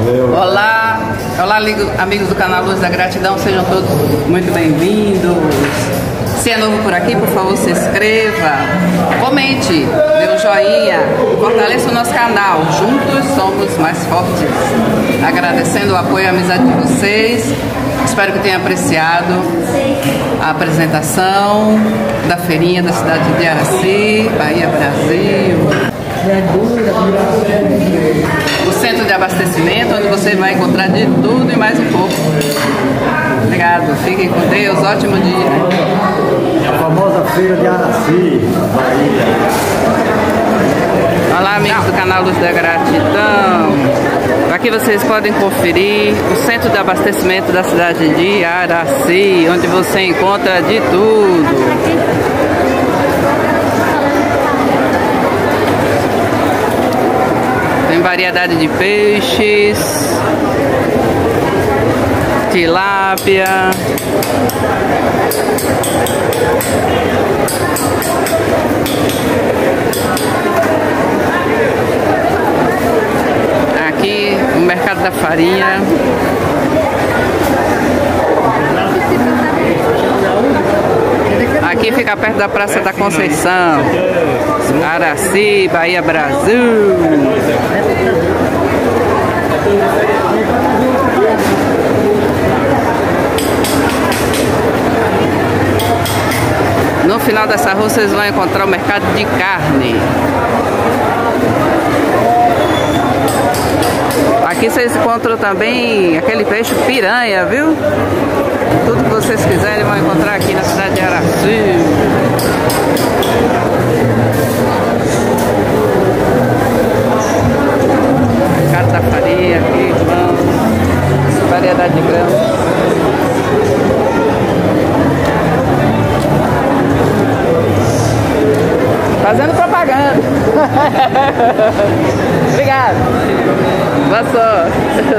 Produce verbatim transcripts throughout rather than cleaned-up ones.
Valeu. Olá, olá amigos do canal Luz da Gratidão, sejam todos muito bem-vindos. Se é novo por aqui, por favor, se inscreva, comente, dê um joinha, fortaleça o nosso canal. Juntos somos mais fortes. Agradecendo o apoio e a amizade de vocês. Espero que tenham apreciado a apresentação da feirinha da cidade de Araci, Bahia, Brasil. O centro de abastecimento, onde você vai encontrar de tudo e mais um pouco. Obrigado, fiquem com Deus, ótimo dia. A famosa feira de Araci, Bahia. Olá, amigos do canal Luz da Gratidão. Aqui vocês podem conferir o centro de abastecimento da cidade de Araci, onde você encontra de tudo. Tem variedade de peixes, tilápia, aqui o mercado da farinha. Aqui fica perto da Praça da Conceição, Araci, Bahia, Brasil. No final dessa rua vocês vão encontrar o mercado de carne. Aqui vocês encontram também aquele peixe piranha, viu? Tudo que vocês quiserem vão encontrar aqui na cidade de Araci. Mercado da farinha aqui, irmãos. Variedade de grãos. Fazendo propaganda. Obrigado. Boa sorte.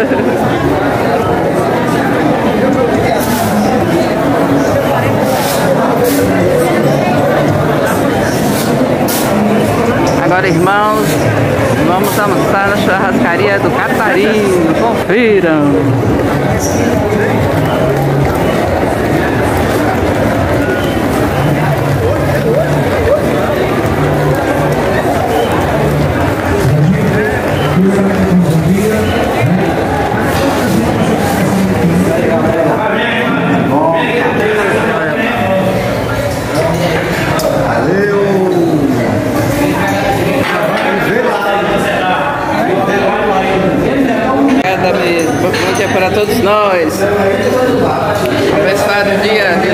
Agora, irmãos, vamos almoçar na churrascaria do Catarino. Confiram. Bom dia para todos nós. Abençoado dia.